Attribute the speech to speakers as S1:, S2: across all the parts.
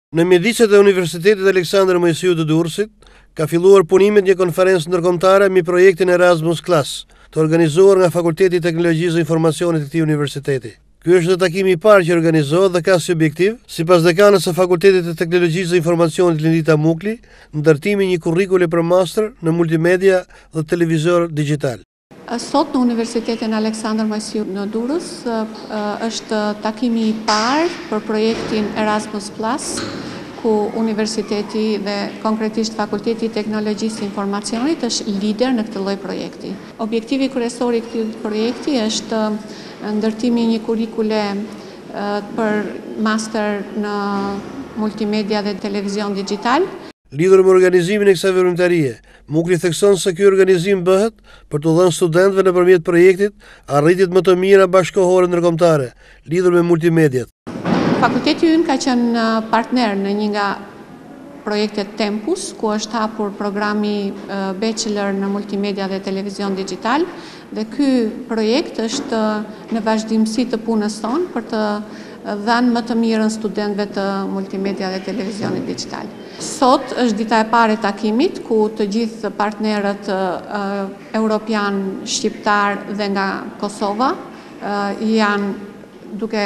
S1: Në mjediset e Universitetit Aleksandër Mojsiu të Durrësit, ka filluar punimet një konferencë ndërkombëtare mbi projektin Erasmus Class, të organizuar nga Fakulteti i Teknologjisë së Informacionit të këtij universiteti. Ky është takimi i parë që organizohet dhe ka si objektiv, sipas dekanës së Fakultetit të Teknologjisë së Informacionit Lindita Mukli, ndërtimi një kurrikule për master në multimedia dhe televizor digital.
S2: Sot në Universitetin Aleksandër Mojsiu në Durrës është takimi i parë për projektin Erasmus Plus, ku Universiteti dhe konkretisht Fakulteti i Teknologjisë së Informacionit është lider në këtë lloj projekti. Objektivi kryesor i këtij projekti është ndërtimi i një kurrikule për master në multimedia dhe televizion digital.
S1: Lidhur me organizimin e kësaj veprimtarie, Mukli thekson se ky organizim bëhet për të dhënë studentëve nëpërmjet projektit arritjet më të mira bashkëkohore ndërkombëtare, lidhur me multimediat.
S2: Fakulteti ynë ka qenë partner në një nga projektet Tempus, ku është hapur programi bachelor në multimedia dhe televizion digital, dhe ky projekt është në vazhdimsi të punës tonë për të dhënë më të mirën studentëve të multimedia dhe televizionit digital. Sot është dita e parë e takimit, ku të gjithë partnerët europian, shqiptar dhe nga Kosova janë duke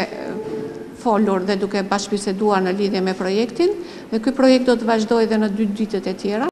S2: folur dhe duke bashkëbiseduar në lidhje me projektin, dhe ky projekt do të vazhdojë edhe në 2 ditët e tjera.